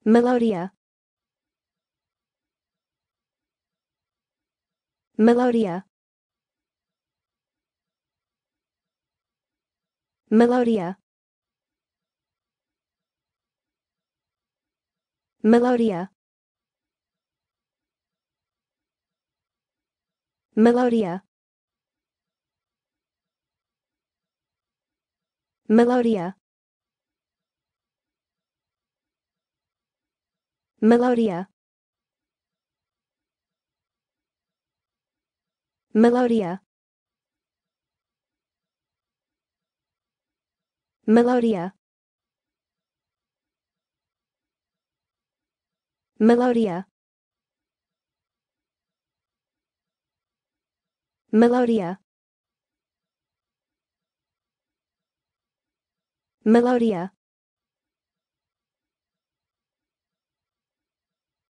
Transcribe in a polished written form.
Melodia. Melodia. Melodia. Melodia. Melodia. Melodia. Melodia. Melodia. Melodia. Melodia. Melodia. Melodia.